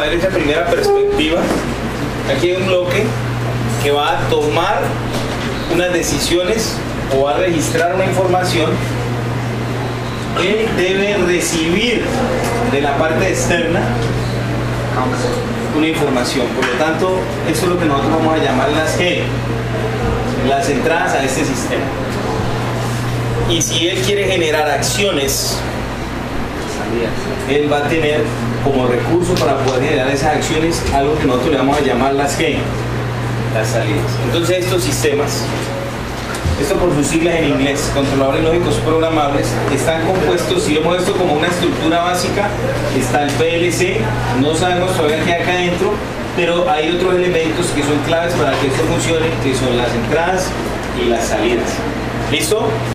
ver esa primera perspectiva. Aquí hay un bloque que va a tomar unas decisiones o va a registrar una información que debe recibir de la parte externa una información. Por lo tanto, eso es lo que nosotros vamos a llamar las G, las entradas a este sistema. Y si él quiere generar acciones, él va a tener como recurso para poder generar esas acciones algo que nosotros le vamos a llamar las G, las salidas. Entonces estos sistemas, esto por sus siglas en inglés, controladores lógicos programables, están compuestos, si vemos esto como una estructura básica, está el PLC, no sabemos todavía qué hay acá adentro, pero hay otros elementos que son claves para que esto funcione, que son las entradas y las salidas. ¿Listo?